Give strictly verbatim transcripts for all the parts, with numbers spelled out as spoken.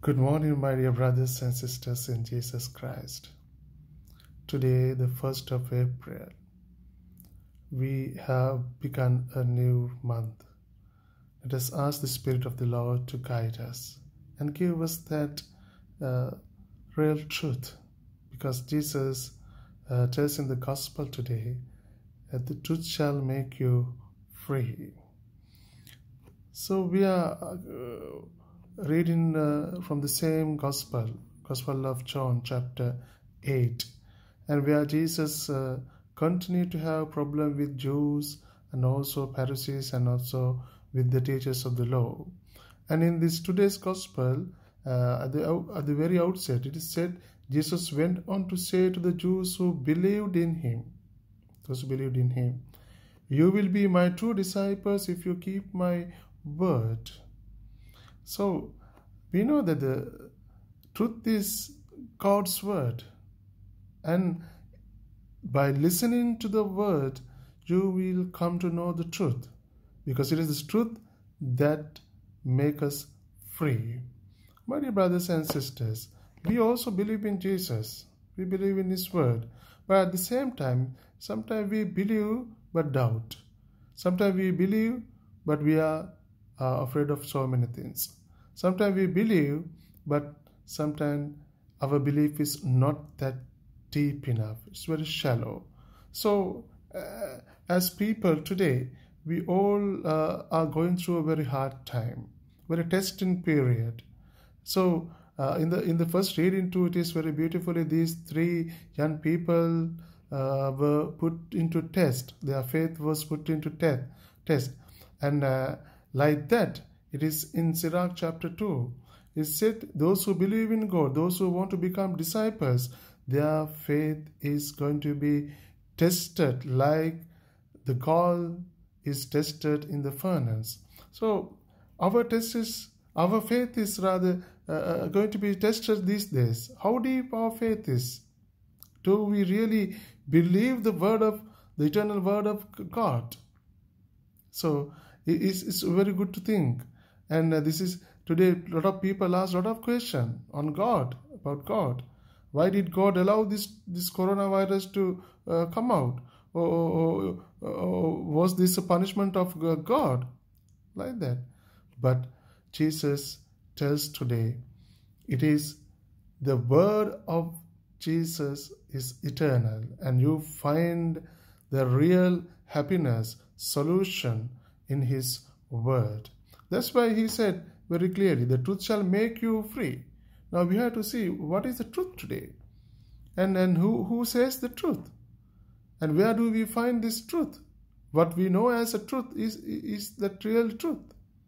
Good morning, my dear brothers and sisters in Jesus Christ. Today, the first of April, we have begun a new month. Let us ask the Spirit of the Lord to guide us and give us that uh, real truth, because Jesus uh, tells in the Gospel today that the truth shall make you free. So we are uh, reading uh, from the same Gospel, Gospel of John, chapter eight, and where Jesus uh, continued to have problem with Jews and also Pharisees and also with the teachers of the law. And in this today's Gospel, uh, at, the, at the very outset, it is said, Jesus went on to say to the Jews who believed in him, those who believed in him, "You will be my true disciples if you keep my word." So we know that the truth is God's word, and by listening to the word you will come to know the truth, because it is this truth that makes us free. My dear brothers and sisters, we also believe in Jesus, we believe in his word, but at the same time sometimes we believe but doubt, sometimes we believe but we are uh, afraid of so many things. Sometimes we believe, but sometimes our belief is not that deep enough. It's very shallow. So, uh, as people today, we all uh, are going through a very hard time, very testing period. So, uh, in the in the first reading too, it is very beautifully these three young people uh, were put into test. Their faith was put into te- test, and uh, like that. It is in Sirach chapter two. It said, those who believe in God, those who want to become disciples, their faith is going to be tested like the gold is tested in the furnace. So our test is, our faith is rather uh, going to be tested these days. How deep our faith is? Do we really believe the word of the eternal word of God? So it's, it's very good to think. And uh, this is today, a lot of people ask a lot of questions on God, about God. Why did God allow this, this coronavirus to uh, come out? Or, or, or, or was this a punishment of God? Like that. But Jesus tells today, it is the word of Jesus is eternal, and you find the real happiness, solution in his word. That's why he said very clearly, the truth shall make you free. Now we have to see what is the truth today, and, and who, who says the truth, and where do we find this truth? What we know as a truth is, is the real truth.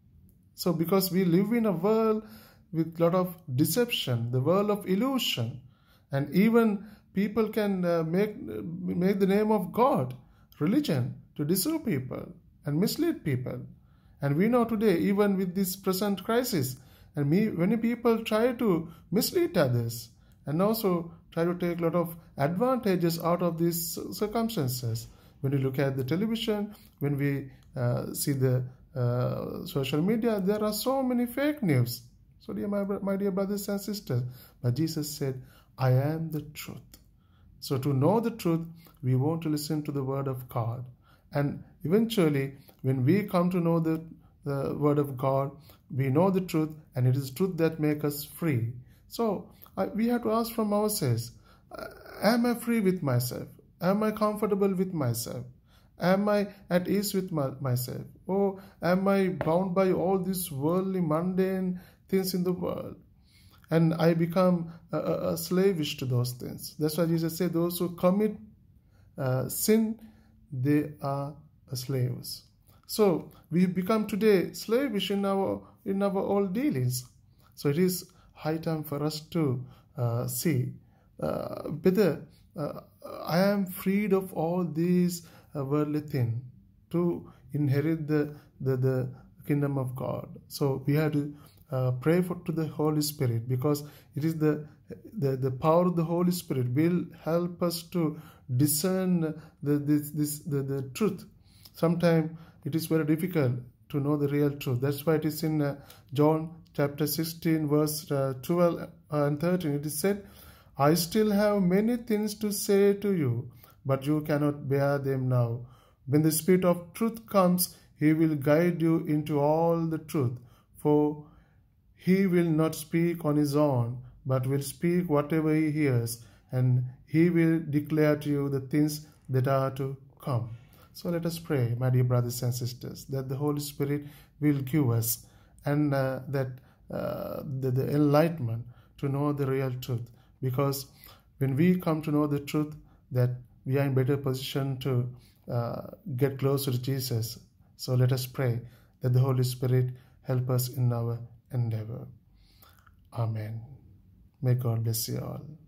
So because we live in a world with a lot of deception, the world of illusion, and even people can uh, make, make the name of God, religion, to deceive people and mislead people. And we know today, even with this present crisis, and me, many people try to mislead others and also try to take a lot of advantages out of these circumstances. When we look at the television, when we uh, see the uh, social media, there are so many fake news. So, dear my, my dear brothers and sisters, but Jesus said, I am the truth. So to know the truth, we want to listen to the word of God. And eventually, when we come to know the, the word of God, we know the truth, and it is truth that makes us free. So I, we have to ask from ourselves, am I free with myself? Am I comfortable with myself? Am I at ease with my, myself? Or am I bound by all these worldly, mundane things in the world? And I become a, a, a slavish to those things. That's why Jesus said, those who commit uh, sin, they are slaves. So we become today slavish in our in our all dealings. So it is high time for us to uh, see uh, whether uh, I am freed of all these uh, worldly things to inherit the, the the kingdom of God. So we have to uh, pray for to the Holy Spirit, because it is the the the power of the Holy Spirit will help us to discern the this this the, the truth. Sometimes it is very difficult to know the real truth. That's why it is in uh, John chapter sixteen, verse uh, twelve and thirteen. It is said, I still have many things to say to you, but you cannot bear them now. When the Spirit of truth comes, he will guide you into all the truth. For he will not speak on his own, but will speak whatever he hears, and he will declare to you the things that are to come. So let us pray, my dear brothers and sisters, that the Holy Spirit will give us and uh, that uh, the, the enlightenment to know the real truth. Because when we come to know the truth, that we are in better position to uh, get closer to Jesus. So let us pray that the Holy Spirit help us in our endeavor. Amen. May God bless you all.